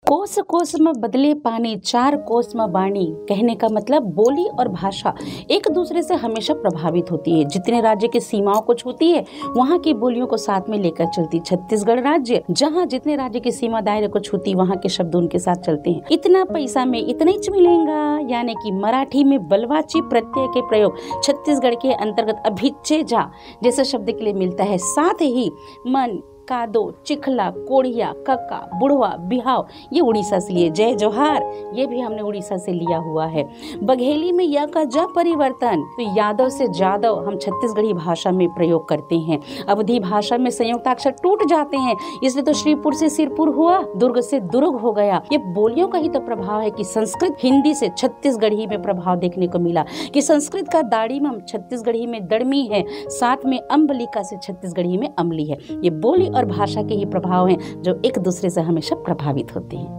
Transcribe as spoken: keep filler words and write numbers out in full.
कोस कोस में बदले पानी चार कोस में बाणी। कहने का मतलब बोली और भाषा एक दूसरे से हमेशा प्रभावित होती है। जितने राज्य की सीमाओं को छूती है वहाँ की बोलियों को साथ में लेकर चलती। छत्तीसगढ़ राज्य जहाँ जितने राज्य की सीमा दायरे को छूती वहाँ के शब्द उनके साथ चलते हैं। इतना पैसा में इतना ही मिलेगा, यानी कि मराठी में बलवाची प्रत्यय के प्रयोग छत्तीसगढ़ के अंतर्गत अभिच्चे जा जैसे शब्द के लिए मिलता है। साथ ही मन, कादो, चिखला, कोढ़िया, कक्का, बुढ़वा, बिहाव ये उड़ीसा से लिए। जय जोहार ये भी हमने उड़ीसा से लिया हुआ है। बघेली में या का जा परिवर्तन तो यादव से जादव हम छत्तीसगढ़ी भाषा में प्रयोग करते हैं। अवधी भाषा में संयुक्त अक्षर टूट जाते हैं, इसलिए तो श्रीपुर से सिरपुर हुआ, दुर्ग से दुर्ग हो गया। ये बोलियों का ही तो प्रभाव है कि संस्कृत हिंदी से छत्तीसगढ़ी में प्रभाव देखने को मिला कि संस्कृत का दाढ़ी में छत्तीसगढ़ी में दड़मी है, साथ में अम्बलिका से छत्तीसगढ़ी में अमली है। ये बोली और भाषा के ही प्रभाव हैं जो एक दूसरे से हमेशा प्रभावित होते हैं।